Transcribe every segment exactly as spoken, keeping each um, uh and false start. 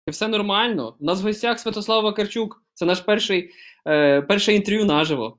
Все нормально. У нас в гостях Святослав Вакарчук. Це наш перший, е, перше інтерв'ю наживо.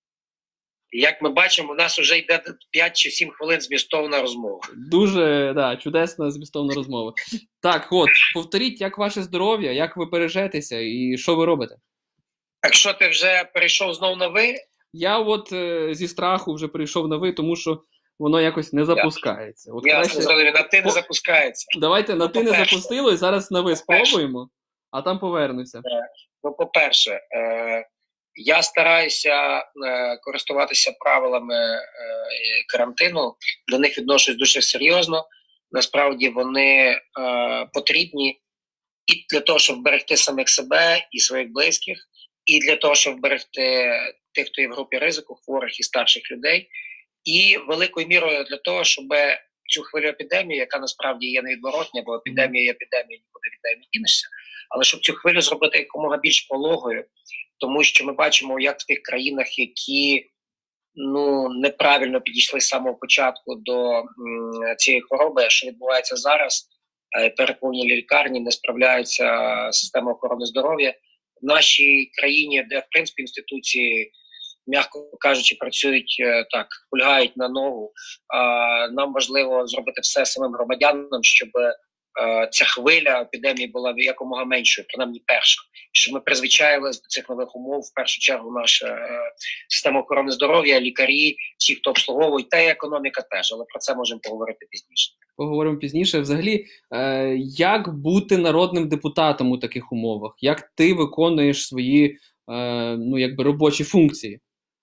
Як ми бачимо, у нас вже йде п'ять чи сім хвилин змістовна розмова. Дуже, да, чудесна змістовна розмова. Так, от, повторіть, як ваше здоров'я, як ви бережетеся і що ви робите? Так що ти вже перейшов знову на ви? Я от е, зі страху вже перейшов на ви, тому що воно якось не запускається. От Я краще... зрозумів, на ти не запускається. Давайте на Ну, ти не по-перше. запустило, і зараз на ви По-перше. спробуємо, а там повернуся. Ну, по-перше, е, я стараюся е, користуватися правилами е, карантину, до них відношусь дуже серйозно. Насправді вони е, потрібні і для того, щоб вберегти самих себе і своїх близьких, і для того, щоб вберегти тих, хто є в групі ризику, хворих і старших людей, і великою мірою для того, щоб цю хвилю епідемії, яка насправді є невідворотня, бо епідемія є епідемія, нікуди від неї не дінешся, але щоб цю хвилю зробити якомога більш пологою, тому що ми бачимо, як в тих країнах, які ну неправильно підійшли з самого початку до м, цієї хвороби, що відбувається зараз, е, переповнені лікарні, не справляється система охорони здоров'я. В нашій країні, де в принципі інституції, м'яко кажучи, працюють е, так, кульгають на ногу, е, нам важливо зробити все самим громадянам, щоб е, ця хвиля епідемії була якомога меншою, принаймні перша. Щоб ми призвичаїлися до цих нових умов, в першу чергу, наша е, система охорони здоров'я, лікарі, всі, хто обслуговують, та й економіка теж, але про це можемо поговорити пізніше. Поговоримо пізніше. Взагалі, е, як бути народним депутатом у таких умовах? Як ти виконуєш свої е, ну, якби робочі функції?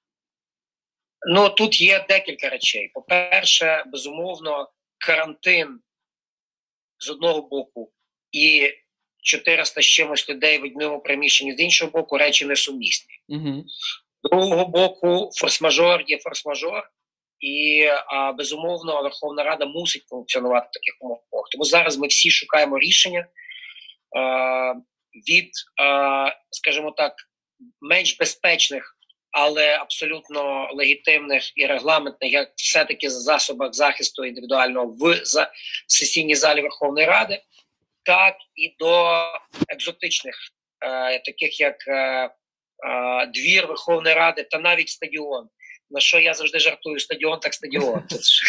Ну, тут є декілька речей. По-перше, безумовно, карантин з одного боку і чотириста з чимось людей в одному приміщенні з іншого боку речі несумісні. Угу. З другого боку, форс-мажор є форс-мажор, і а, безумовно Верховна Рада мусить функціонувати в таких умовах. Тому зараз ми всі шукаємо рішення а, від, а, скажімо так, менш безпечних, але абсолютно легітимних і регламентних, як все-таки засобах захисту індивідуального в за, сесійній залі Верховної Ради, так і до екзотичних, е, таких як е, е, двір Верховної Ради та навіть стадіон. На що я завжди жартую: стадіон так стадіон.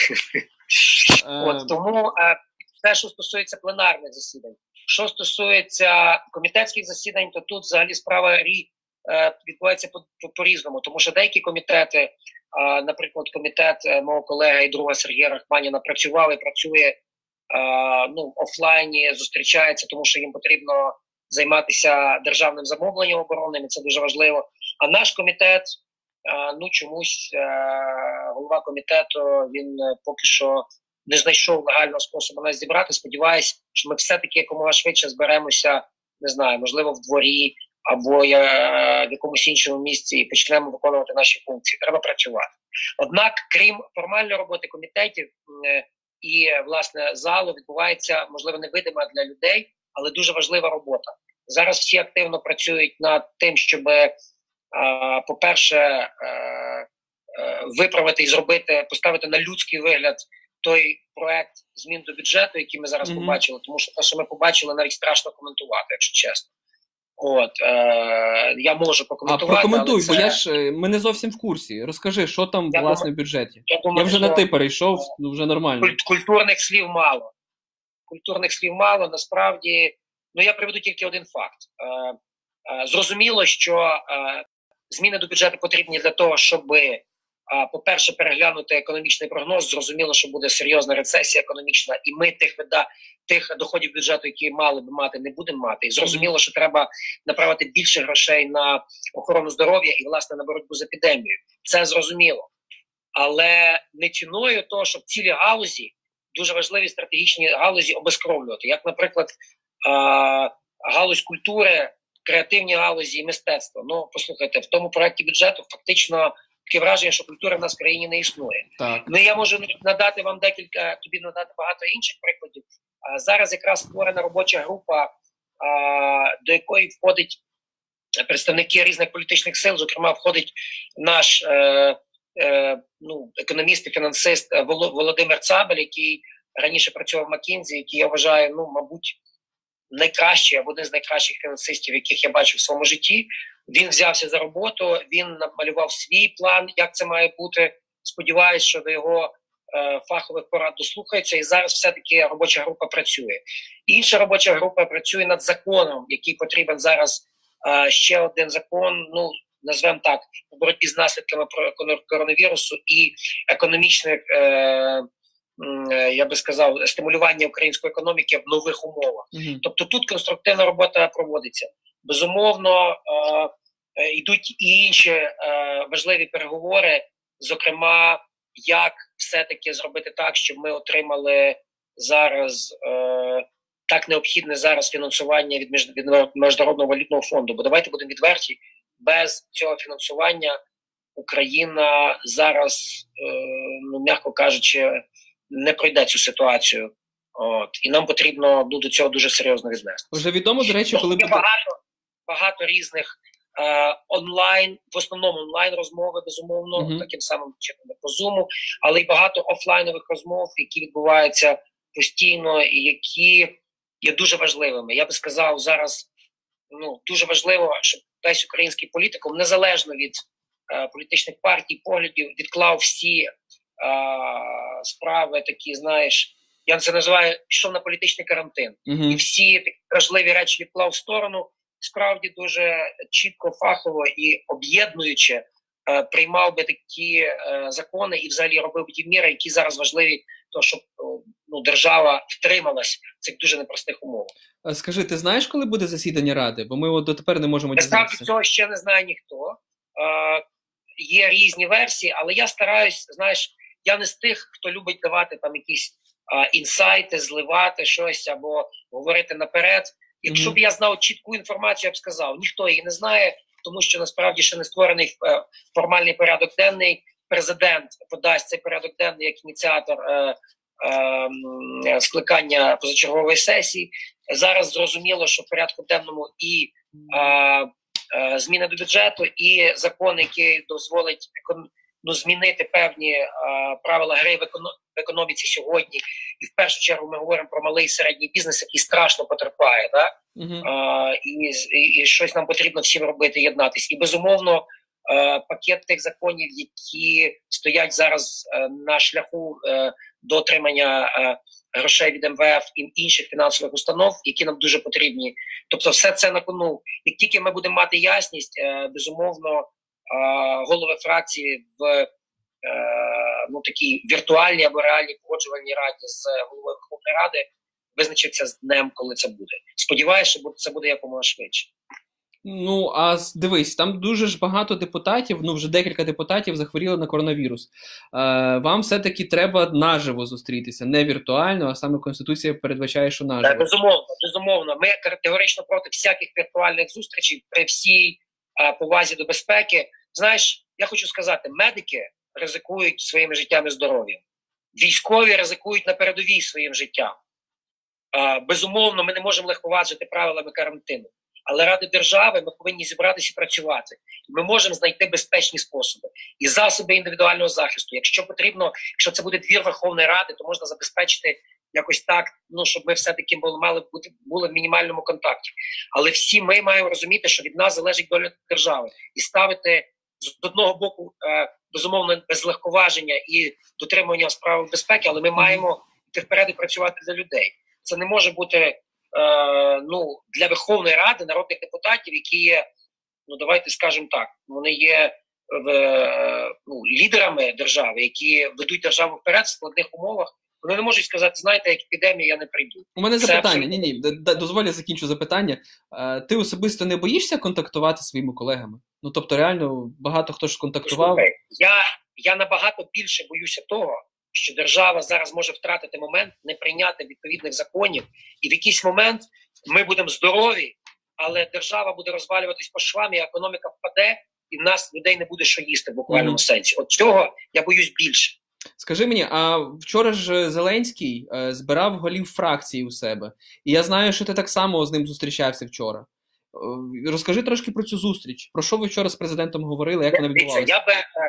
От, тому е, те, що стосується пленарних засідань. Що стосується комітетських засідань, то тут взагалі справа рі відбувається по-різному, тому що деякі комітети, наприклад, комітет мого колеги і друга Сергія Рахманіна працював і працює ну, офлайні, зустрічається, тому що їм потрібно займатися державним замовленням оборонним, і це дуже важливо. А наш комітет, ну чомусь голова комітету, він поки що не знайшов легального способу нас зібрати. Сподіваюсь, що ми все-таки якомога швидше зберемося, не знаю, можливо, в дворі, або я в якомусь іншому місці і почнемо виконувати наші функції. Треба працювати. Однак, крім формальної роботи комітетів і, власне, залу, відбувається, можливо, невидима для людей, але дуже важлива робота. Зараз всі активно працюють над тим, щоб, по-перше, виправити і зробити, поставити на людський вигляд той проект змін до бюджету, який ми зараз mm-hmm. побачили, тому що те, що ми побачили, навіть страшно коментувати, якщо чесно. От, е, я можу покоментувати. А прокоментуй, це... бо я ж, ми не зовсім в курсі. Розкажи, що там, я власне, думаю, в бюджеті. Я, думаю, я вже що... на ти перейшов, ну вже нормально. Культурних слів мало. Культурних слів мало, насправді, ну я приведу тільки один факт. Е, е, зрозуміло, що е, зміни до бюджету потрібні для того, щоб, е, по-перше, переглянути економічний прогноз. Зрозуміло, що буде серйозна рецесія економічна, і ми тих вида тих доходів бюджету, які мали б мати, не будемо мати. І зрозуміло, що треба направити більше грошей на охорону здоров'я і, власне, на боротьбу з епідемією. Це зрозуміло. Але не ціною того, щоб цілі галузі, дуже важливі стратегічні галузі, обезкровлювати. Як, наприклад, галузь культури, креативні галузі і мистецтва. Ну, послухайте, в тому проєкті бюджету фактично таке враження, що культура в нас в країні не існує. Так. Ну, я можу надати вам декілька, тобі надати багато інших прикладів. А, зараз якраз створена робоча група, а, до якої входить представники різних політичних сил, зокрема входить наш е, е, ну, економіст і фінансист Володимир Цабель, який раніше працював в Маккінзі, який, я вважаю, ну, мабуть, найкращий або один з найкращих фінансистів, яких я бачив в своєму житті. Він взявся за роботу, він намалював свій план, як це має бути. Сподіваюсь, що до його е, фахових порад дослухаються, і зараз все-таки робоча група працює. Інша робоча група працює над законом, який потрібен зараз, е, ще один закон, ну, назвемо так, у боротьбі з наслідками коронавірусу і економічних, е, я би сказав, стимулювання української економіки в нових умовах. Mm-hmm. Тобто тут конструктивна робота проводиться. Безумовно, е, йдуть і інші е, важливі переговори, зокрема, як все-таки зробити так, щоб ми отримали зараз е, так необхідне зараз фінансування від, між, від Міжнародного валютного фонду. Бо давайте будемо відверті, без цього фінансування Україна зараз, е, ну, м'яко кажучи, не пройде цю ситуацію. От. І нам потрібно, ну, до цього дуже серйозно віднести. Вже відомо, до речі, коли буде... багато, багато різних е, онлайн, в основному онлайн розмови, безумовно, mm-hmm. таким самим чином по Zoom, але й багато офлайнових розмов, які відбуваються постійно і які є дуже важливими. Я би сказав, зараз, ну, дуже важливо, щоб весь український політикум, незалежно від е, політичних партій, поглядів, відклав всі е, справи такі, знаєш, я це називаю, пішов на політичний карантин. Uh-huh. І всі такі важливі речі відклав в сторону, справді дуже чітко, фахово і об'єднуюче е, приймав би такі е, закони і взагалі робив ті міри, які зараз важливі, то, щоб ну, держава втрималась в цих дуже непростих умовах. Скажи, ти знаєш, коли буде засідання Ради? Бо ми от дотепер не можемо дізнатися. Насправді цього ще не знає ніхто. Е, є різні версії, але я стараюсь, знаєш, я не з тих, хто любить давати там якісь е, інсайти, зливати щось або говорити наперед. Якщо mm-hmm. б я знав чітку інформацію, я б сказав. Ніхто її не знає, тому що насправді ще не створений е, формальний порядок денний. Президент подасть цей порядок денний як ініціатор е, е, скликання позачергової сесії. Зараз зрозуміло, що в порядку денному і е, е, зміни до бюджету, і закон, який дозволить ну, змінити певні е, правила гри в, економ, в економіці сьогодні. І в першу чергу ми говоримо про малий і середній бізнес, який страшно потерпає. Да? Uh-huh. Е, і, і, і щось нам потрібно всім робити, єднатись. І безумовно, е, пакет тих законів, які стоять зараз е, на шляху е, до отримання е, грошей від ем ве еф і інших фінансових установ, які нам дуже потрібні. Тобто все це на кону. Як тільки ми будемо мати ясність, е, безумовно, голови фракції в е, ну, такій віртуальній або реальній погоджувальній раді з головою Верховної Ради визначиться з днем, коли це буде. Сподіваюся, що це буде якомога швидше. Ну, а дивись, там дуже ж багато депутатів, ну вже декілька депутатів захворіли на коронавірус. Е, вам все-таки треба наживо зустрітися, не віртуально, а саме Конституція передбачає, що наживо. Так, безумовно, безумовно. Ми категорично проти всяких віртуальних зустрічей при всій е, повазі до безпеки. Знаєш, я хочу сказати, медики ризикують своїм життям і здоров'ям. Військові ризикують на передовій своїм життям. Е, безумовно, ми не можемо легковажити правилами карантину. Але ради держави ми повинні зібратися і працювати. Ми можемо знайти безпечні способи і засоби індивідуального захисту. Якщо потрібно, якщо це буде двір Верховної Ради, то можна забезпечити якось так, ну, щоб ми все-таки були, мали бути, були в мінімальному контакті. Але всі ми маємо розуміти, що від нас залежить доля держави. І ставити з одного боку, е, безумовно, без легковаження і дотримування справ безпеки, але ми маємо йти вперед і працювати для людей. Це не може бути... Е, ну, для Верховної Ради народних депутатів, які є, ну давайте скажемо так, вони є в, ну, лідерами держави, які ведуть державу вперед в складних умовах, вони не можуть сказати, знаєте, як епідемія, я не прийду. У мене Це запитання, абсолютно... ні-ні, дозволь, я закінчу запитання. Ти особисто не боїшся контактувати зі своїми колегами? Ну, тобто, реально, багато хто ж контактував. Слухай, я, я набагато більше боюся того, що держава зараз може втратити момент, не прийняти відповідних законів, і в якийсь момент ми будемо здорові, але держава буде розвалюватись по швам, і економіка впаде, і в нас людей не буде що їсти в буквальному mm. сенсі. От цього я боюсь більше. Скажи мені, а вчора ж Зеленський е, збирав голів фракції у себе, і я знаю, що ти так само з ним зустрічався вчора. Е, розкажи трошки про цю зустріч. Про що ви вчора з президентом говорили, як вона відбувалася? Я би...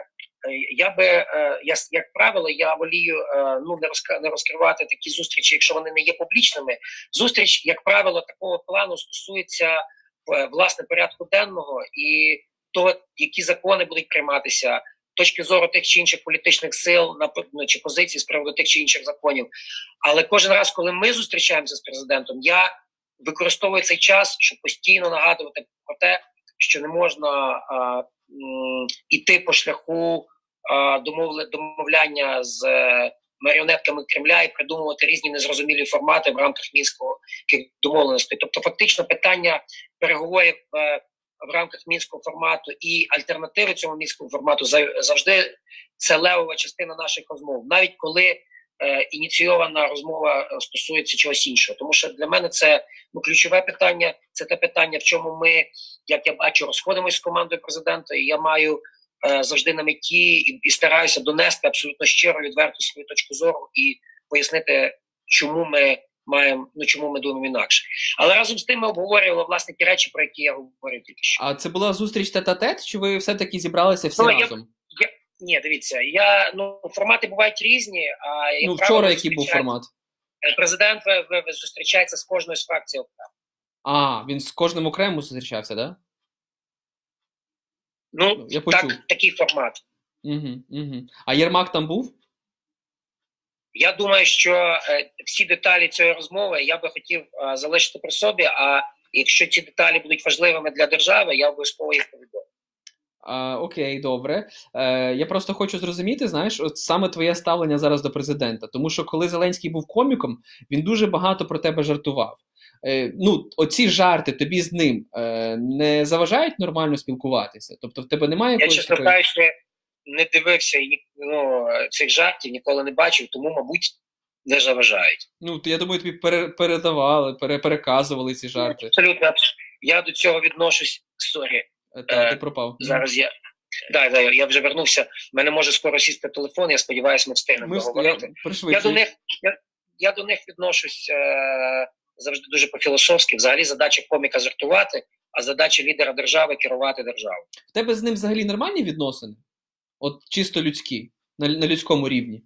я би, я, як правило, я волію ну, не, розк... не розкривати такі зустрічі, якщо вони не є публічними. Зустріч, як правило, такого плану стосується власне порядку денного і того, які закони будуть прийматися, точки зору тих чи інших політичних сил на чи позицій з приводу тих чи інших законів. Але кожен раз, коли ми зустрічаємося з президентом, я використовую цей час, щоб постійно нагадувати про те, що не можна а, м, іти по шляху а, домовля, домовляння з е, маріонетками Кремля і придумувати різні незрозумілі формати в рамках мінського домовленостей. Тобто, фактично, питання переговорів е, в рамках мінського формату і альтернативи цьому мінському формату завжди це левова частина наших розмов, навіть коли е, ініційована розмова стосується чогось іншого. Тому що для мене це ну, ключове питання, це те питання, в чому ми, як я бачу, розходимося з командою президента, і я маю е, завжди на меті і, і стараюся донести абсолютно щиро, відверто свою точку зору і пояснити, чому ми маємо, ну чому ми думаємо інакше. Але разом з тим ми обговорювали, власне, ті речі, про які я говорив тільки що. А це була зустріч тет-а-тет, чи ви все-таки зібралися всі ну, разом? Я, я, ні, дивіться, я, ну, формати бувають різні. А, як ну, правило, вчора який був формат? Президент ви, ви, ви зустрічається з кожною з фракцій окремо. А, він з кожним окремо зустрічався, так? Да? Ну, я так, такий формат. Угу, угу. А Єрмак там був? Я думаю, що е, всі деталі цієї розмови я би хотів е, залишити при собі, а якщо ці деталі будуть важливими для держави, я обов'язково їх повідомлю. А, окей, добре. Е, я просто хочу зрозуміти, знаєш, от саме твоє ставлення зараз до президента. Тому що коли Зеленський був коміком, він дуже багато про тебе жартував. Е, ну, оці жарти тобі з ним е, не заважають нормально спілкуватися? Тобто в тебе немає якоїсь... Я, чесно кажучи, не дивився ну, цих жартів, ніколи не бачив, тому, мабуть, не заважають. Ну, я думаю, тобі пере- передавали, пере- переказували ці жарти. Абсолютно. Я до цього відношусь. Сорі. Так, ти пропав. Зараз я... Так, да, я вже вернувся. В мене може скоро сісти телефон, я сподіваюся, ми встигнемо поговорити. Я, я, до них, я, я до них відношусь е- завжди дуже по-філософськи. Взагалі задача коміка жартувати, а задача лідера держави керувати державою. В тебе з ним взагалі нормальні відносини? От чисто людські, на, на людському рівні?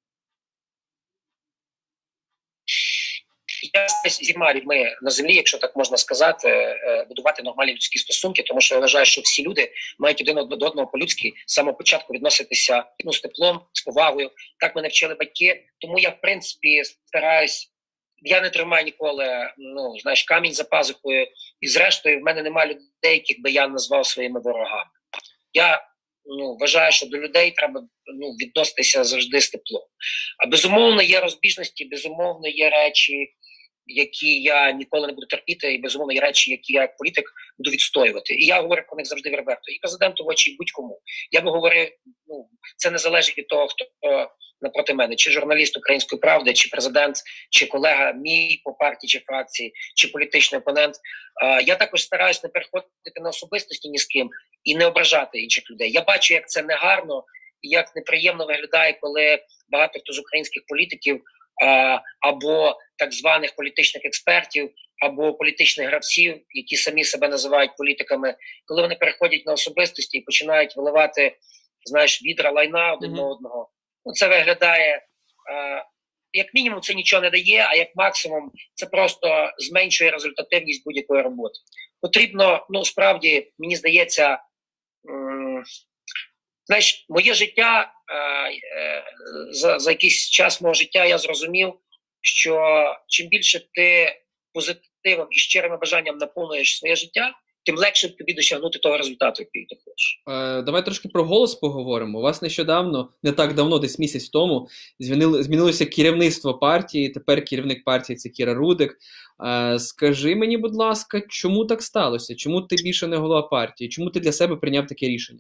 Я зі всіма людьми на землі, якщо так можна сказати, будувати нормальні людські стосунки, тому що я вважаю, що всі люди мають один до одного по-людськи з самого початку відноситися ну, з теплом, з повагою. Так мене вчили батьки. Тому я, в принципі, стараюсь, я не тримаю ніколи, ну, знаєш, камінь за пазухою. І зрештою, в мене немає людей, яких би я назвав своїми ворогами. Я ну, вважаю, що до людей треба ну, відноситися завжди з теплом. А безумовно, є розбіжності, безумовно, є речі, які я ніколи не буду терпіти, і безумовно є речі, які я як політик буду відстоювати. І я говорю про них завжди відверто. І президенту в очі, і будь-кому. Я би говорив, ну, це не залежить від того, хто напроти мене, чи журналіст Української правди, чи президент, чи колега мій по партії, чи фракції, чи політичний опонент. Я також стараюсь не переходити на особистості ні з ким і не ображати інших людей. Я бачу, як це негарно і як неприємно виглядає, коли багато хто з українських політиків або так званих політичних експертів, або політичних гравців, які самі себе називають політиками, коли вони переходять на особистості і починають виливати, знаєш, відра лайна один на одного. Ну, це виглядає, е, як мінімум, це нічого не дає, а як максимум це просто зменшує результативність будь-якої роботи. Потрібно, ну, справді, мені здається, м- знаєш, моє життя, е, е, за, за якийсь час мого життя я зрозумів, що чим більше ти позитивом і щирим бажанням наповнюєш своє життя, тим легше тобі досягнути того результату, який ти хочеш. Е, давай трошки про «Голос» поговоримо. У вас нещодавно, не так давно, десь місяць тому, змінили, змінилося керівництво партії, тепер керівник партії – це Кіра Рудик. Е, скажи мені, будь ласка, чому так сталося? Чому ти більше не голова партії? Чому ти для себе прийняв таке рішення?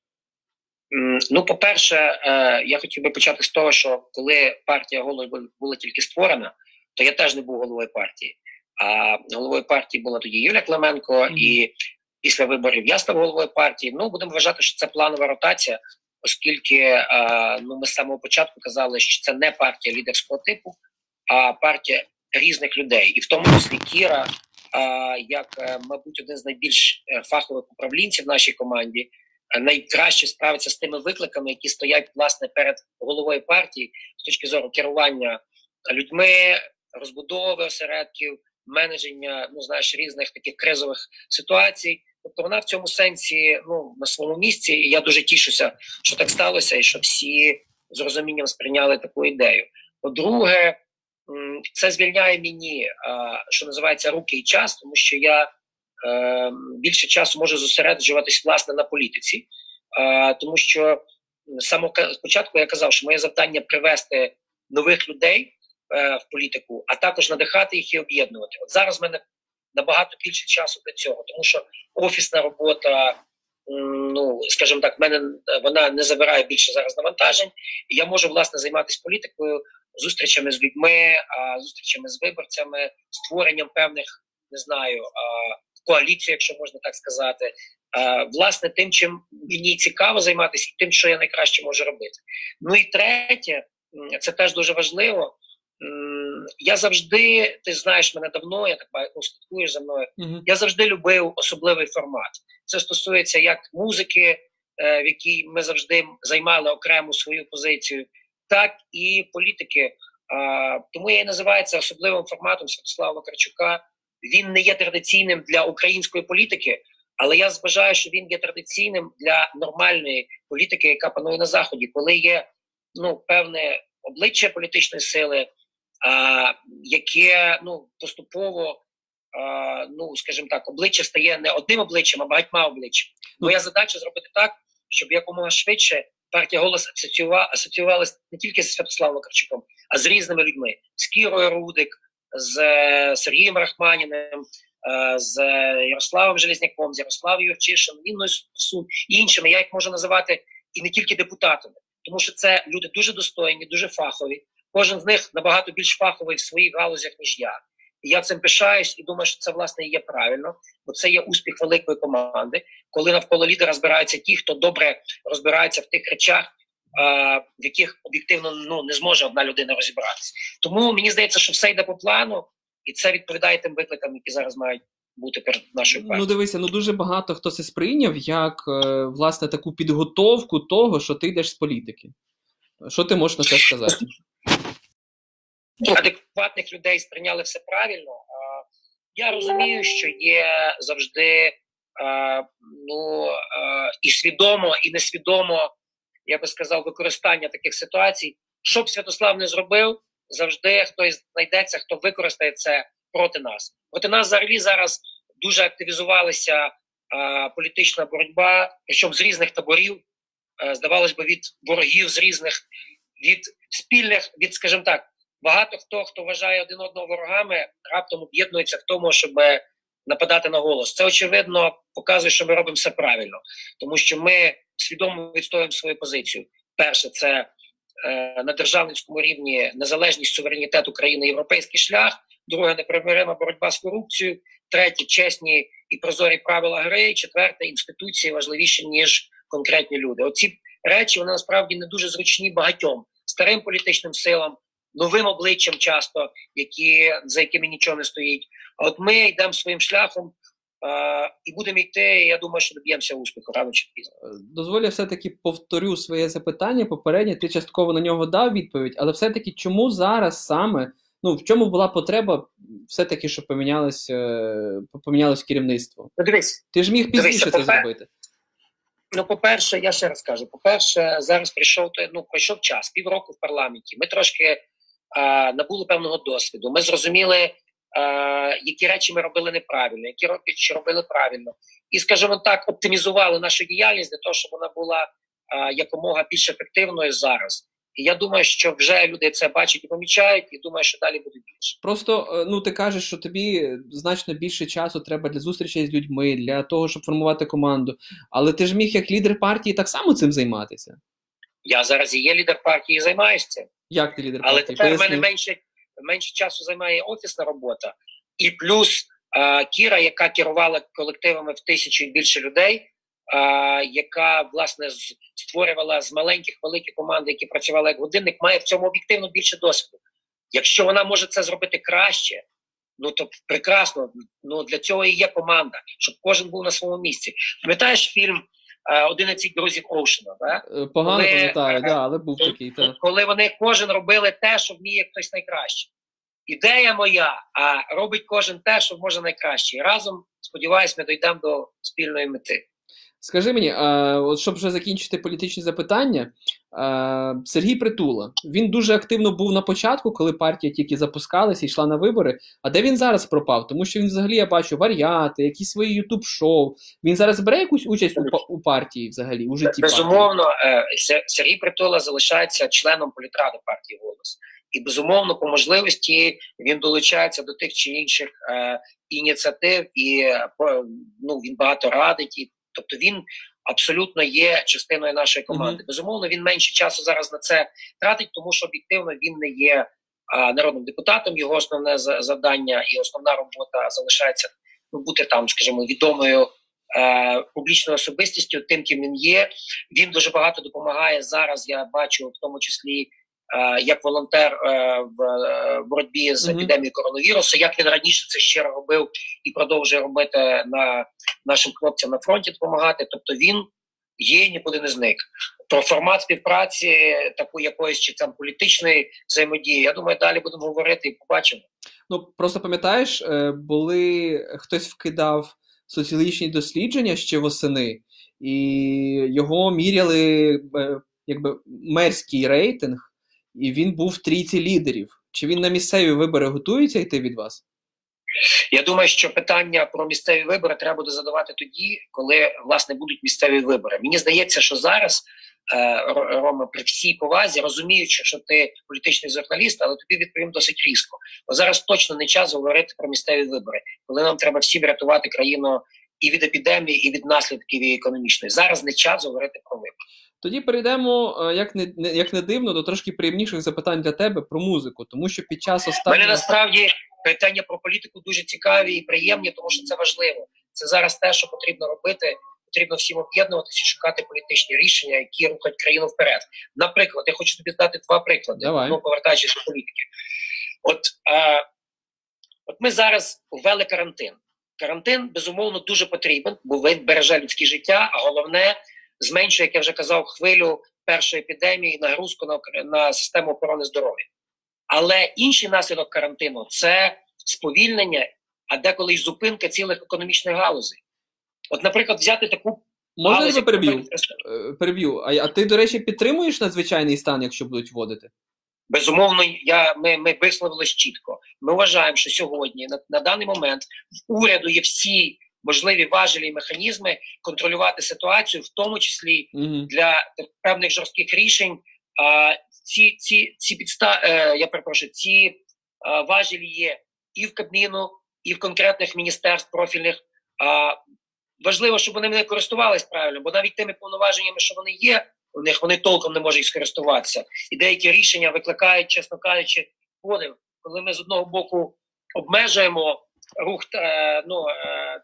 Ну, по-перше, е, я хотів би почати з того, що коли партія «Голос» була тільки створена, то я теж не був головою партії. А головою партії була тоді Юлія Клименко, mm-hmm. і після виборів я став головою партії. Ну, будемо вважати, що це планова ротація, оскільки е, ну, ми з самого початку казали, що це не партія лідерського типу, а партія різних людей. І в тому числі Кіра, е, як, е, мабуть, один з найбільш фахових управлінців в нашій команді, найкраще справиться з тими викликами, які стоять, власне, перед головою партії з точки зору керування людьми, розбудови осередків, менедження, ну, знаєш, різних таких кризових ситуацій. Тобто вона в цьому сенсі, ну, на своєму місці, і я дуже тішуся, що так сталося, і що всі з розумінням сприйняли таку ідею. По-друге, це звільняє мені, що називається, руки і час, тому що я більше часу можу зосереджуватись, власне, на політиці. Тому що з самого початку я казав, що моє завдання – привести нових людей в політику, а також надихати їх і об'єднувати. От зараз в мене набагато більше часу для цього, тому що офісна робота, ну, скажімо так, в мене вона не забирає більше зараз навантажень, і я можу, власне, займатися політикою, зустрічами з людьми, зустрічами з виборцями, створенням певних, не знаю, коаліцій, якщо можна так сказати, власне, тим, чим мені цікаво займатися, і тим, що я найкраще можу робити. Ну і третє, це теж дуже важливо, я завжди, ти знаєш мене давно, я так ну, слідкуєш за мною, uh-huh. я завжди любив особливий формат. Це стосується як музики, в якій ми завжди займали окрему свою позицію, так і політики. Тому я і називаю це особливим форматом Святослава Вакарчука. Він не є традиційним для української політики, але я вважаю, що він є традиційним для нормальної політики, яка панує на Заході, коли є, ну, певне обличчя політичної сили, а, яке, ну, поступово, а, ну, скажімо так, обличчя стає не одним обличчям, а багатьма обличчям. Моя задача зробити так, щоб якомога швидше партія «Голос» асоціювалася не тільки з Святославом Вакарчуком, а з різними людьми. З Кірою Рудик, з Сергієм Рахманіним, з Ярославом Железняком, з Ярославом Юрчишином, Інною Совсун і іншими. Я їх можу називати і не тільки депутатами, тому що це люди дуже достойні, дуже фахові. Кожен з них набагато більш фаховий в своїх галузях, ніж я. І я цим пишаюсь і думаю, що це, власне, є правильно, бо це є успіх великої команди, коли навколо лідера збираються ті, хто добре розбирається в тих речах, в яких об'єктивно, ну, не зможе одна людина розібратися. Тому мені здається, що все йде по плану, і це відповідає тим викликам, які зараз мають бути перед нашою партією. Ну, дивися, ну дуже багато хто це сприйняв як, власне, таку підготовку того, що ти йдеш з політики. Що ти можеш на це сказати? Адекватних людей сприйняли все правильно. Я розумію, що є завжди, ну, і свідомо, і несвідомо, я би сказав, використання таких ситуацій. Що б Святослав не зробив, завжди хтось знайдеться, хто використає це проти нас. Проти нас взагалі зараз дуже активізувалася а, політична боротьба, причому з різних таборів, а, здавалось би, від ворогів, з різних, від спільних, від, скажімо так, багато хто, хто вважає один одного ворогами, раптом об'єднується в тому, щоб нападати на «Голос». Це, очевидно, показує, що ми робимо все правильно, тому що ми свідомо відстоюємо свою позицію. Перше, це е, на державницькому рівні незалежність, суверенітет України, європейський шлях. Друге, непримирима боротьба з корупцією. Третє, чесні і прозорі правила гри. Четверте, інституції важливіші, ніж конкретні люди. Оці речі, вони насправді не дуже зручні багатьом. Старим політичним силам, новим обличчям часто, які, за якими нічого не стоїть. А от ми йдемо своїм шляхом, Uh, і будемо йти, я думаю, що доб'ємося успіху рано чи пізно. Дозволь, я все-таки повторю своє запитання попереднє, ти частково на нього дав відповідь, але все-таки чому зараз саме, ну, в чому була потреба все-таки, щоб помінялось, помінялось керівництво? Ну, дивись. Ти ж міг пізніше дивись, це попер... зробити. Ну, по-перше, я ще раз кажу, по-перше, зараз прийшов, ну, пройшов час, півроку в парламенті, ми трошки а, набули певного досвіду, ми зрозуміли, Uh, які речі ми робили неправильно, які речі робили правильно. І, скажімо так, оптимізували нашу діяльність для того, щоб вона була uh, якомога більш ефективною зараз. І я думаю, що вже люди це бачать і помічають, і думаю, що далі буде більше. Просто, ну, ти кажеш, що тобі значно більше часу треба для зустрічей з людьми, для того, щоб формувати команду. Але ти ж міг як лідер партії так само цим займатися. Я зараз і є лідер партії і займаюся цим. Як ти лідер Але партії? Але тепер в мене менше... менше часу займає офісна робота, і плюс а, Кіра, яка керувала колективами в тисячу і більше людей, а, яка, власне, з, створювала з маленьких великі команди, які працювали як годинник, має в цьому об'єктивно більше досвіду. Якщо вона може це зробити краще, ну то прекрасно, ну для цього і є команда, щоб кожен був на своєму місці. Пам'ятаєш фільм одинадцять друзів Оушена. Да? Погано коли, пам'ятаю, да, але був такий. Та. Коли вони кожен робили те, що вміє хтось найкраще. Ідея моя, а робить кожен те, що може найкраще. І разом, сподіваюсь, ми дійдемо до спільної мети. Скажи мені, а, от щоб вже закінчити політичні запитання, а, Сергій Притула, він дуже активно був на початку, коли партія тільки запускалася і йшла на вибори, а де він зараз пропав? Тому що він взагалі, я бачу, варіати, якісь свої ютуб-шоу. Він зараз бере якусь участь у, у партії взагалі, у житті Безумовно, партії? Сергій Притула залишається членом політради партії «Голос». І, безумовно, по можливості він долучається до тих чи інших е, ініціатив, і ну, він багато радить. І, тобто він абсолютно є частиною нашої команди. Mm-hmm. Безумовно, він менше часу зараз на це тратить, тому що об'єктивно він не є е, народним депутатом. Його основне завдання і основна робота залишається ну, бути там, скажімо, відомою е, публічною особистістю, тим, ким він є. Він дуже багато допомагає зараз, я бачу, в тому числі, як волонтер в боротьбі з епідемією коронавірусу, як він раніше це ще робив і продовжує робити на нашим хлопцям на фронті допомагати. Тобто він є і нікуди не зник. Про формат співпраці, таку якоїсь чи там політичної взаємодії, я думаю, далі будемо говорити і побачимо. Ну, просто пам'ятаєш, були, хтось вкидав соціологічні дослідження ще восени, і його міряли, якби, мерський рейтинг, і він був в трійці лідерів. Чи він на місцеві вибори готується йти від вас? Я думаю, що питання про місцеві вибори треба буде задавати тоді, коли, власне, будуть місцеві вибори. Мені здається, що зараз, е, Рома, при всій повазі, розуміючи, що ти політичний журналіст, але тобі відповім досить різко. Бо зараз точно не час говорити про місцеві вибори, коли нам треба всім рятувати країну і від епідемії, і від наслідків її економічної. Зараз не час говорити про вибори. Тоді перейдемо, як не, як не дивно, до трошки приємніших запитань для тебе про музику. Тому що під час останнього... Мене насправді питання про політику дуже цікаві і приємні, тому що це важливо. Це зараз те, що потрібно робити. Потрібно всім об'єднуватися і шукати політичні рішення, які рухають країну вперед. Наприклад, я хочу тобі дати два приклади, ну, повертаючись до політики. От, е, от ми зараз ввели карантин. Карантин, безумовно, дуже потрібен, бо він береже людське життя, а головне – зменшує, як я вже казав, хвилю першої епідемії, нагрузку на, на систему охорони здоров'я. Але інший наслідок карантину – це сповільнення, а деколи й зупинка цілих економічних галузей. От, наприклад, взяти таку Можна галузь... Можна я переб'ю? переб'ю? А, а ти, до речі, підтримуєш надзвичайний стан, якщо будуть вводити? Безумовно, я, ми, ми висловились чітко. Ми вважаємо, що сьогодні, на, на даний момент, в уряду є всі можливі важелі і механізми контролювати ситуацію, в тому числі mm-hmm. для певних жорстких рішень. А, ці, ці, ці підста... е, я перепрошую, ці а, важелі є і в Кабміну, і в конкретних міністерств профільних. А, важливо, щоб вони не користувались правильно, бо навіть тими повноваженнями, що вони є, у них вони толком не можуть скористуватися. І деякі рішення викликають, чесно кажучи, подив, коли ми з одного боку обмежуємо рух, е, ну, е,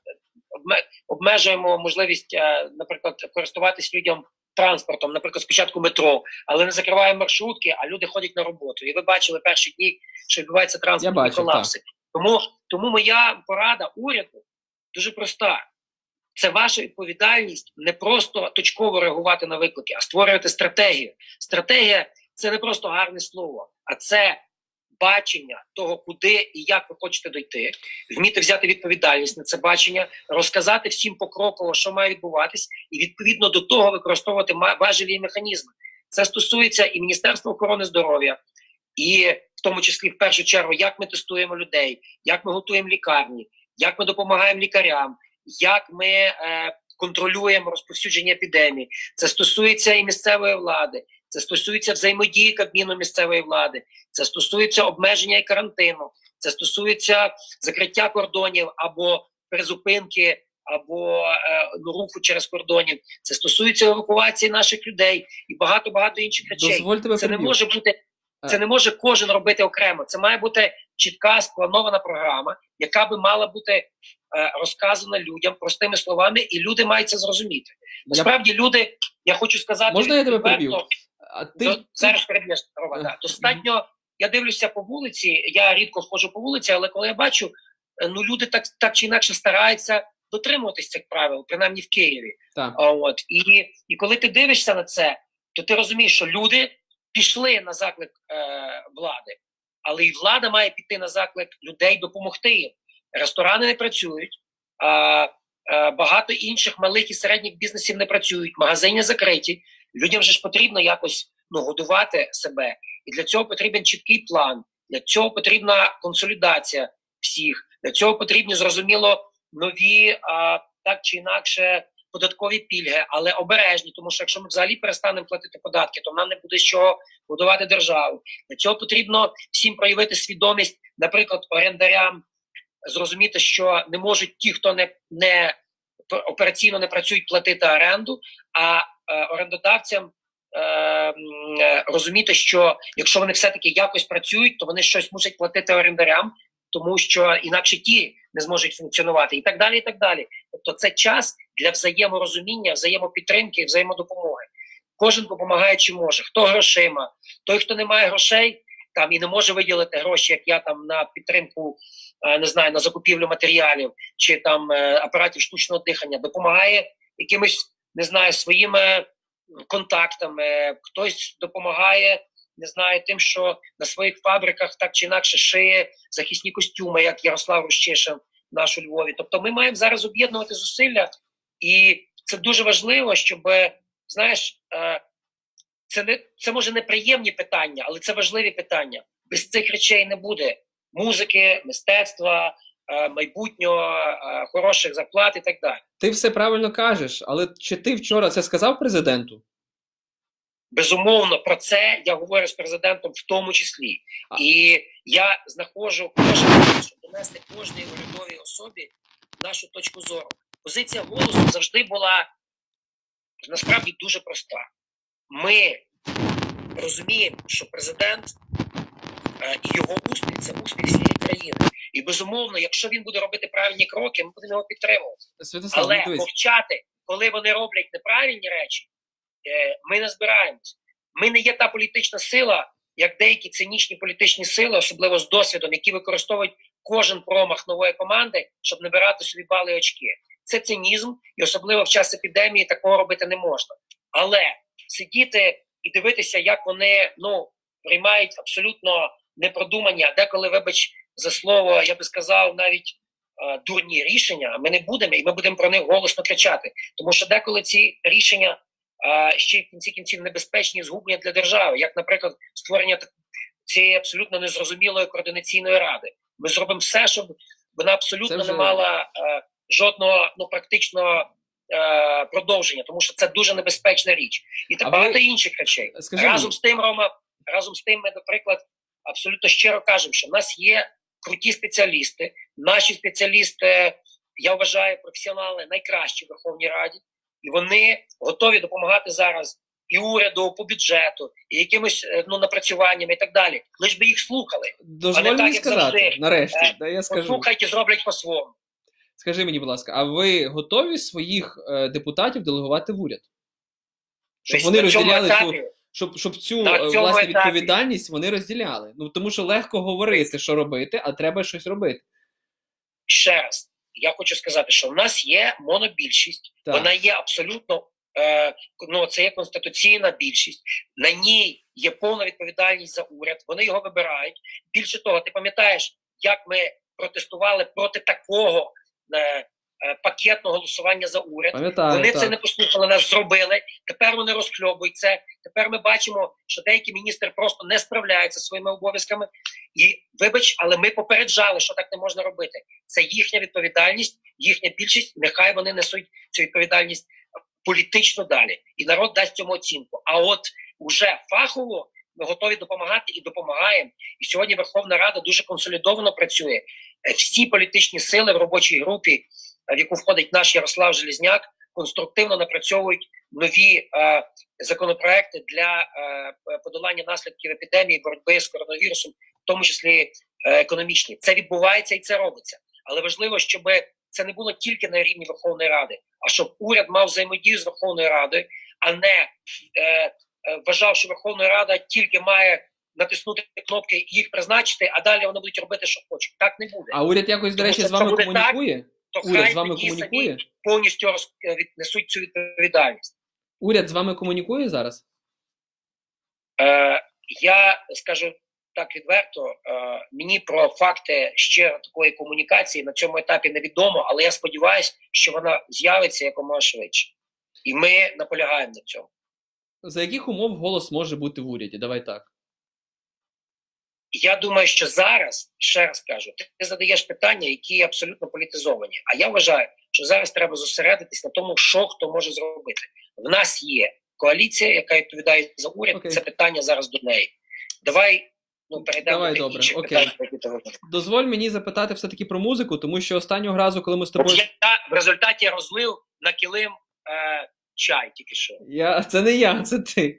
обмежуємо можливість, наприклад, користуватись людям транспортом, наприклад, спочатку метро, але не закриваємо маршрутки, а люди ходять на роботу. І ви бачили перші дні, що відбуваються транспортні колапси. Тому, тому моя порада уряду дуже проста. Це ваша відповідальність не просто точково реагувати на виклики, а створювати стратегію. Стратегія – це не просто гарне слово, а це бачення того, куди і як ви хочете дойти, вміти взяти відповідальність на це бачення, розказати всім покроково, що має відбуватись, і відповідно до того використовувати важелі і механізми. Це стосується і Міністерства охорони здоров'я, і в тому числі, в першу чергу, як ми тестуємо людей, як ми готуємо лікарні, як ми допомагаємо лікарям, як ми е, контролюємо розповсюдження епідемії. Це стосується і місцевої влади, це стосується взаємодії Кабміну місцевої влади, це стосується обмеження і карантину, це стосується закриття кордонів або призупинки, або е, ну, руху через кордонів. Це стосується евакуації наших людей і багато-багато інших речей. Це не може бути, це не може кожен робити окремо. Це має бути чітка, спланована програма, яка би мала бути е, розказана людям простими словами, і люди мають це зрозуміти. Насправді люди, я хочу сказати... Можна я тебе переб'ю? А ти... До, зараз переб'єш, Рома, да. Достатньо, я дивлюся по вулиці, я рідко ходжу по вулиці, але коли я бачу, ну люди так, так чи інакше стараються дотримуватись цих правил, принаймні в Києві. Так. От. І, і коли ти дивишся на це, то ти розумієш, що люди пішли на заклик е, влади, але і влада має піти на заклик людей, допомогти їм. Ресторани не працюють, а, а, багато інших малих і середніх бізнесів не працюють, магазини закриті. Людям же ж потрібно якось ну, годувати себе. І для цього потрібен чіткий план, для цього потрібна консолідація всіх, для цього потрібні, зрозуміло, нові, а, так чи інакше, податкові пільги, але обережні, тому що якщо ми взагалі перестанемо платити податки, то нам не буде з чого будувати державу. Для цього потрібно всім проявити свідомість, наприклад, орендарям, зрозуміти, що не можуть ті, хто не, не операційно не працюють, платити оренду, а е, орендодавцям е, розуміти, що якщо вони все-таки якось працюють, то вони щось мусять платити орендарям, тому що інакше ті не зможуть функціонувати, і так далі, і так далі. Тобто це час для взаєморозуміння, взаємопідтримки, взаємодопомоги. Кожен допомагає, чи може. Хто грошима, той, хто не має грошей, там і не може виділити гроші, як я там на підтримку, не знаю, на закупівлю матеріалів, чи там апаратів штучного дихання, допомагає якимось, не знаю, своїми контактами, хтось допомагає, не знаю, тим, що на своїх фабриках так чи інакше шиє захисні костюми, як Ярослав Рущишин наш у Львові. Тобто ми маємо зараз об'єднувати зусилля, і це дуже важливо, щоб, знаєш, це, не, це може неприємні питання, але це важливі питання. Без цих речей не буде музики, мистецтва, майбутнього, хороших зарплат і так далі. Ти все правильно кажеш, але чи ти вчора це сказав президенту? Безумовно, про це я говорю з президентом в тому числі. А. І я знаходжу кожен раз, щоб донести кожній урядовій особі нашу точку зору. Позиція «Голосу» завжди була насправді дуже проста. Ми розуміємо, що президент е, і його успіх – це успіх всієї країни. І безумовно, якщо він буде робити правильні кроки, ми будемо його підтримувати. Святослав, але мовчати, коли вони роблять неправильні речі, ми не збираємось. Ми не є та політична сила, як деякі цинічні політичні сили, особливо з досвідом, які використовують кожен промах нової команди, щоб набирати собі бали і очки. Це цинізм, і особливо в час епідемії такого робити не можна. Але сидіти і дивитися, як вони ну, приймають абсолютно непродумані, а деколи, вибач за слово, я би сказав, навіть дурні рішення, ми не будемо, і ми будемо про них голосно кричати. Тому що деколи ці рішення а ще й в кінці кінців небезпечні і згубні для держави, як, наприклад, створення цієї абсолютно незрозумілої координаційної ради. Ми зробимо все, щоб вона абсолютно вже не мала е, жодного ну, практичного е, продовження, тому що це дуже небезпечна річ. І так багато ви... інших речей. Скажи разом мені. з тим, Рома, разом з тим ми, наприклад, абсолютно щиро кажемо, що в нас є круті спеціалісти, наші спеціалісти, я вважаю, професіонали найкращі в Верховній Раді. І вони готові допомагати зараз і уряду по бюджету, і якимось ну, напрацюваннями і так далі. Лиш би їх слухали. Дозволь мені так, сказати, завжди, нарешті. Е, да, я скажу. Послухайте, зроблять по-своєму. Скажи мені, будь ласка, а ви готові своїх е, депутатів делегувати в уряд? Щоб Весь вони розділяли цю, щоб, щоб цю власне відповідальність вони розділяли. Ну, тому що легко говорити, що робити, а треба щось робити. Ще раз. Я хочу сказати, що в нас є монобільшість, так. Вона є абсолютно, е, ну це є конституційна більшість, на ній є повна відповідальність за уряд, вони його вибирають. Більше того, ти пам'ятаєш, як ми протестували проти такого е, е, пакетного голосування за уряд? Пам'ятаю, вони так. це не послухали, нас зробили, тепер вони розхльобують це, тепер ми бачимо, що деякі міністри просто не справляються зі своїми обов'язками. І, вибач, але ми попереджали, що так не можна робити. Це їхня відповідальність, їхня більшість, нехай вони несуть цю відповідальність політично далі. І народ дасть цьому оцінку. А от уже фахово ми готові допомагати і допомагаємо. І сьогодні Верховна Рада дуже консолідовано працює. Всі політичні сили в робочій групі, в яку входить наш Ярослав Железняк, конструктивно напрацьовують нові е, законопроекти для е, подолання наслідків епідемії, боротьби з коронавірусом, в тому числі е, економічні. Це відбувається і це робиться. Але важливо, щоб це не було тільки на рівні Верховної Ради, а щоб уряд мав взаємодію з Верховною Радою, а не е, е, вважав, що Верховна Рада тільки має натиснути кнопки і їх призначити, а далі вони будуть робити, що хочуть. Так не буде. А уряд якось, до речі, з вами комунікує? Так, то уряд хай з вами тоді комунікує? самі повністю роз... несуть цю відповідальність. Уряд з вами комунікує зараз? Е, я скажу так відверто, е, мені про факти ще такої комунікації на цьому етапі невідомо, але я сподіваюся, що вона з'явиться якомога швидше. І ми наполягаємо на цьому. За яких умов голос може бути в уряді? Давай так. Я думаю, що зараз, ще раз кажу, ти, ти задаєш питання, які абсолютно політизовані. А я вважаю, що зараз треба зосередитись на тому, що хто може зробити. В нас є коаліція, яка відповідає за уряд. Okay. Це питання зараз до неї. Давай ну, перейдемо Давай, до інших питань. Дозволь мені запитати все-таки про музику, тому що останнього разу, коли ми з тобою... Я в результаті розлив на килим е, чай тільки що. Я... Це не я, це ти.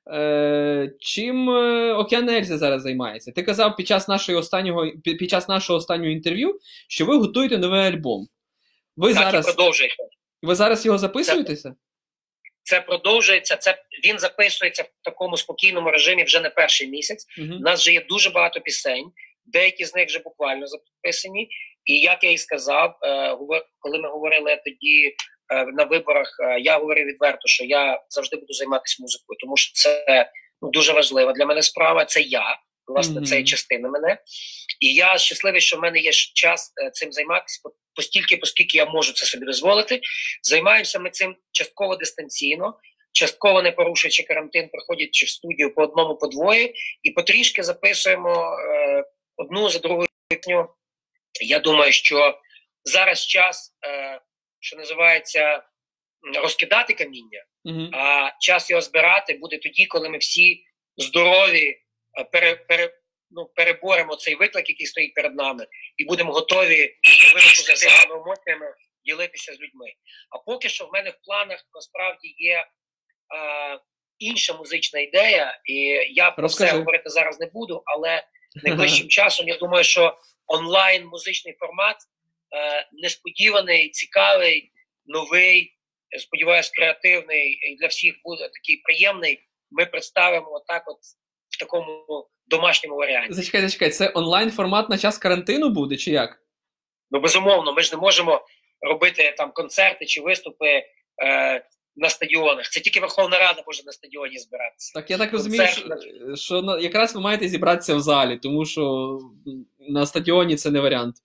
Е, чим Океан Ельзи зараз займається? Ти казав під час нашого останнього під час нашого останнього інтерв'ю, що ви готуєте новий альбом. Ви так зараз і продовжуєте. Ви зараз його записуєтеся? Це, це продовжується. Це він записується в такому спокійному режимі вже не перший місяць. Uh-huh. У нас вже є дуже багато пісень, деякі з них вже буквально записані. І як я і сказав, е, коли ми говорили тоді на виборах, я говорив відверто, що я завжди буду займатися музикою, тому що це ну, дуже важлива для мене справа, це я, власне, mm-hmm. це є частина мене. І я щасливий, що в мене є час цим займатися, постільки, оскільки я можу це собі дозволити. Займаємося ми цим частково дистанційно, частково не порушуючи карантин, проходячи в студію по одному, по двоє, і потрішки записуємо е, одну за другою пісню. Я думаю, що зараз час... Е, що називається, розкидати каміння, uh-huh. а час його збирати буде тоді, коли ми всі здорові, пере, пере, ну, переборемо цей виклик, який стоїть перед нами, і будемо готові позитивними емоціями ділитися з людьми. А поки що в мене в планах насправді є а, інша музична ідея, і я про Розкажи. це говорити зараз не буду, але найближчим часом я думаю, що онлайн-музичний формат несподіваний, цікавий, новий, сподіваюсь, креативний і для всіх буде такий приємний. Ми представимо отак от в такому домашньому варіанті. Зачекай, зачекай, це онлайн-формат на час карантину буде, чи як? Ну, безумовно, ми ж не можемо робити там концерти чи виступи е, на стадіонах. Це тільки Верховна Рада може на стадіоні збиратися. Так, я так розумію, що, що на, якраз ви маєте зібратися в залі, тому що на стадіоні це не варіант.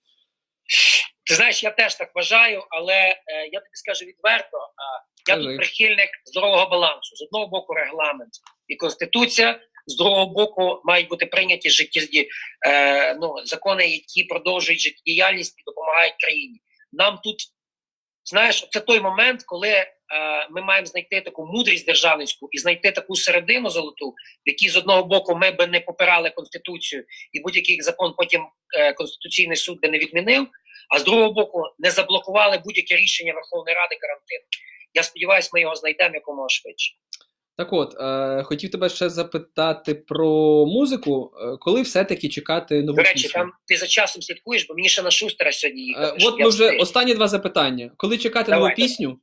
Ти знаєш, я теж так вважаю, але е, я тобі скажу відверто, е, я тут прихильник здорового балансу. З одного боку регламент і Конституція, з другого боку мають бути прийняті життєві е, ну, закони, які продовжують життєдіяльність і допомагають країні. Нам тут, знаєш, це той момент, коли е, ми маємо знайти таку мудрість державницьку і знайти таку середину золоту, в якій з одного боку ми би не попирали Конституцію і будь-який закон потім е, Конституційний суд би не відмінив, а з другого боку не заблокували будь-яке рішення Верховної Ради карантину. Я сподіваюся, ми його знайдемо якомога швидше. Так от, е, хотів тебе ще запитати про музику. Коли все-таки чекати нову пісню? До речі, пісню? Там ти за часом слідкуєш, бо мені ще на Шустера сьогодні їхати. Е, от ми вже встиг. Останні два запитання. Коли чекати давай, нову давай. пісню?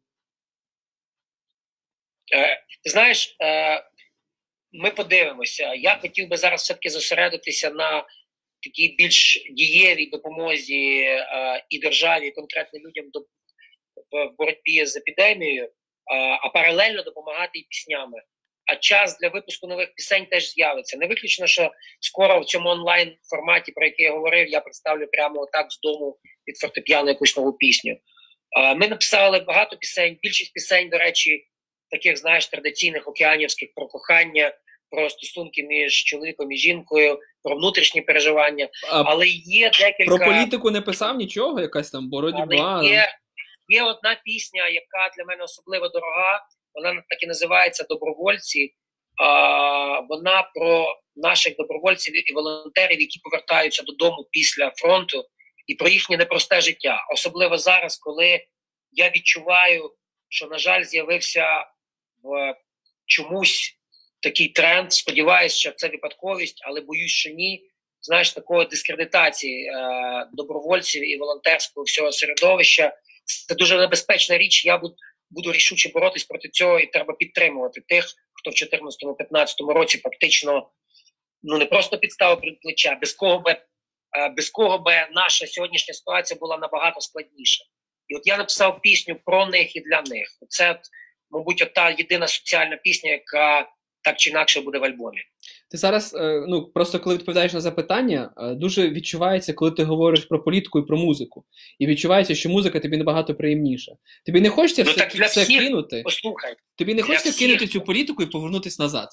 Е, ти знаєш, е, ми подивимося. Я хотів би зараз все-таки зосередитися на такій більш дієвій допомозі е, і державі, і конкретно людям до, в боротьбі з епідемією, е, а паралельно допомагати і піснями. А час для випуску нових пісень теж з'явиться. Не виключно, що скоро в цьому онлайн-форматі, про який я говорив, я представлю прямо отак з дому від фортепіано якусь нову пісню. Е, ми написали багато пісень, більшість пісень, до речі, таких, знаєш, традиційних океанівських про кохання, про стосунки між чоловіком і жінкою, про внутрішні переживання. А але є декілька... Про політику не писав нічого? Якась там боротьба? Є, є одна пісня, яка для мене особливо дорога. Вона так і називається «Добровольці». А, вона про наших добровольців і волонтерів, які повертаються додому після фронту, і про їхнє непросте життя. Особливо зараз, коли я відчуваю, що, на жаль, з'явився в чомусь такий тренд. Сподіваюся, що це випадковість, але боюсь, що ні. Знаєш, такої дискредитації е, добровольців і волонтерського всього середовища. Це дуже небезпечна річ. Я буду, буду рішуче боротись проти цього, і треба підтримувати тих, хто в чотирнадцятому-п'ятнадцятому році фактично ну не просто підставив перед плеча, без кого би, е, без кого би наша сьогоднішня ситуація була набагато складніша. І от я написав пісню про них і для них. Це, мабуть, от та єдина соціальна пісня, яка так чи інакше буде в альбомі. Ти зараз, ну, просто коли відповідаєш на запитання, дуже відчувається, коли ти говориш про політику і про музику. І відчувається, що музика тобі набагато приємніша. Тобі не хочеться ну, все, так для все всіх, кинути? Послухай. Тобі не хочеться всіх. кинути цю політику і повернутися назад?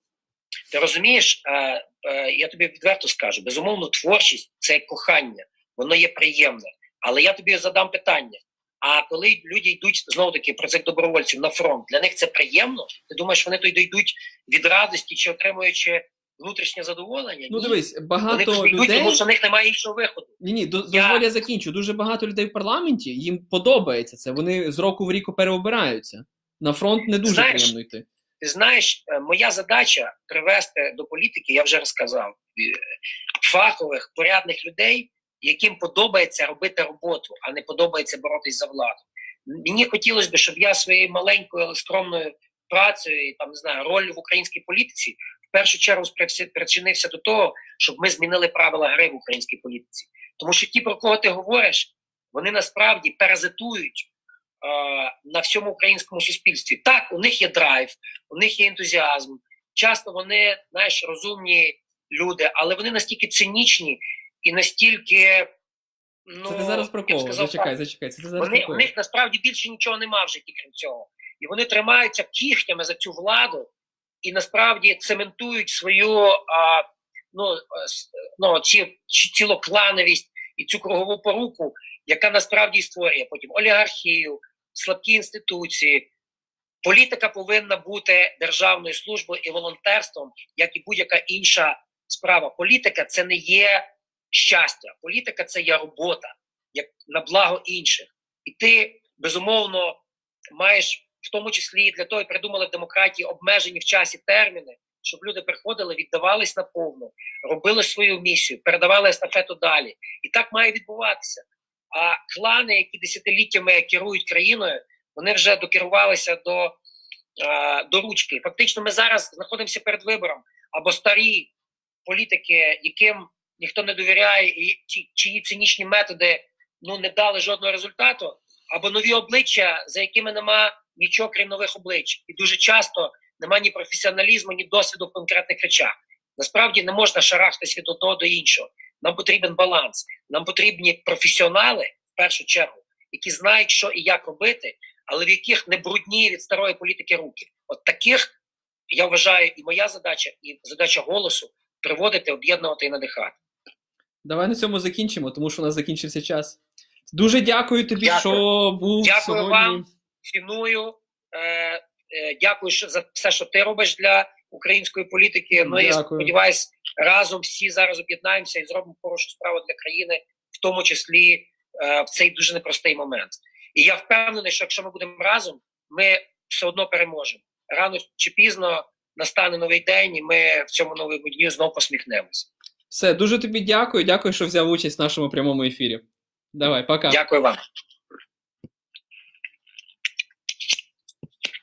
Ти розумієш, е, е, я тобі відверто скажу, безумовно, творчість – це кохання, воно є приємне. Але я тобі задам питання, а коли люди йдуть, знову-таки, про цих добровольців на фронт, для них це приємно? Ти думаєш, вони то йдуть від радості чи отримуючи внутрішнє задоволення? Ну, ні. дивись, багато вони людей... йдуть, тому що в них немає іншого виходу. Ні-ні, до, я... дозволь я закінчу. Дуже багато людей в парламенті, їм подобається це. Вони з року в рік переобираються. На фронт не дуже Знаєш, приємно йти. Ти знаєш, моя задача привести до політики, я вже розказав, фахових, порядних людей, яким подобається робити роботу, а не подобається боротись за владу. Мені хотілося б, щоб я своєю маленькою, але скромною працею, там, не знаю, роль в українській політиці в першу чергу причинився до того, щоб ми змінили правила гри в українській політиці. Тому що ті, про кого ти говориш, вони насправді паразитують е, на всьому українському суспільстві. Так, у них є драйв, у них є ентузіазм. Часто вони, знаєш, розумні люди, але вони настільки цинічні і настільки... Ну, це ти зараз про кого? Сказав, зачекай, зачекай. Це ти зараз вони, про кого? у них насправді більше нічого нема в житті, крім цього. І вони тримаються кігтями за цю владу і насправді цементують свою а, ну, ну, ці, цілоклановість і цю кругову поруку, яка насправді створює потім олігархію, слабкі інституції. Політика повинна бути державною службою і волонтерством, як і будь-яка інша справа. Політика – це не є щастя. Політика – це є робота, як на благо інших. І ти, безумовно, маєш, в тому числі і для того, і придумали в демократії обмежені в часі терміни, щоб люди приходили, віддавались наповну, робили свою місію, передавали естафету далі. І так має відбуватися. А клани, які десятиліттями керують країною, вони вже докерувалися до, а, до ручки. Фактично ми зараз знаходимося перед вибором. Або старі політики, яким ніхто не довіряє, і чиї цинічні методи ну, не дали жодного результату, або нові обличчя, за якими нема нічого, крім нових облич. І дуже часто нема ні професіоналізму, ні досвіду в конкретних речах. Насправді не можна шарахтись від одного до іншого. Нам потрібен баланс. Нам потрібні професіонали, в першу чергу, які знають, що і як робити, але в яких не брудні від старої політики руки. От таких, я вважаю, і моя задача, і задача «Голосу» – приводити, об'єднувати і надихати. Давай на цьому закінчимо, тому що у нас закінчився час. Дуже дякую тобі, дякую. що був дякую сьогодні. Дякую вам, ціную. Е, е, дякую що, за все, що ти робиш для української політики. Ну, я сподіваюся, разом всі зараз об'єднаємося і зробимо хорошу справу для країни, в тому числі е, в цей дуже непростий момент. І я впевнений, що якщо ми будемо разом, ми все одно переможемо. Рано чи пізно настане новий день, і ми в цьому новому дню знову посміхнемося. Все, дуже тобі дякую. Дякую, що взяв участь в нашому прямому ефірі. Давай, пока. Дякую вам.